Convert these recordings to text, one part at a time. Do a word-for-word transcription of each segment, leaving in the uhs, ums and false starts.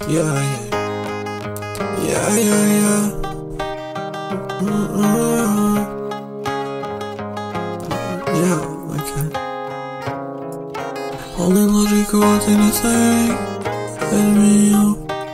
Yeah, yeah, yeah, yeah, yeah. Mm-mm. Yeah, okay. Only logical thing to say is me, you.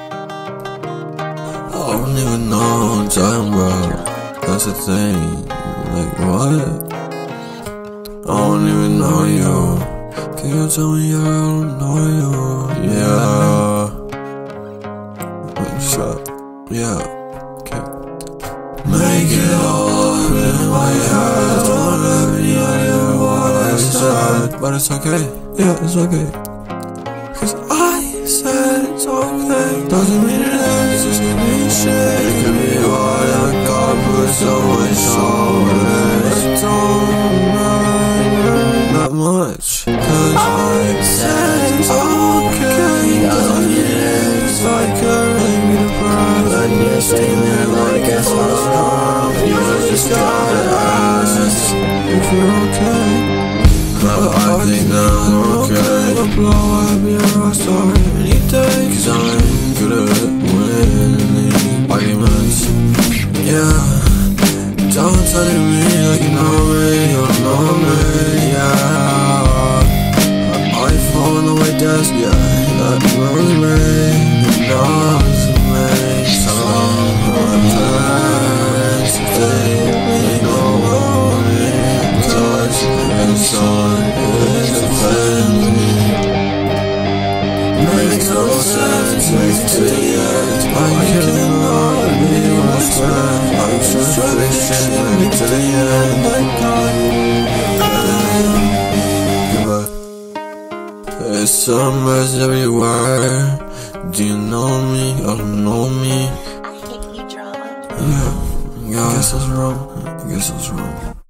I don't even know what I'm talking about. That's the thing. Like, what? I don't even know you. Can you tell me I don't know you? Yeah. What's up? Yeah. Okay. Make it all up in my head. Don't have any idea what I said. But it's okay. Yeah, it's okay. Cause I said it's okay. Doesn't mean it ends, just give me shit. It could be hard, I got put so much shoulders. It don't matter that much. Cause I said it's okay. Doesn't mean it ends, like I really be depressed. And you're staying there like guess what's wrong. You just gotta ask if you're okay. But I think that I'm okay. I'll blow up your rockstar any day. Cause I'm good at winning arguments. Yeah. Don't tell me like you know me, you don't know me, yeah. I fall on the white desk, yeah. That knows me, it knows me. Sometimes they know me. Touch and sun is offending me. Makes no sense, makes it to the end. I cannot be my friend. I'm just fiction, make it to the end. Goodbye. There's summers everywhere. Do you know me? I don't know me. I hate you, drama. Yeah, yeah. I guess I was wrong. I guess I was wrong.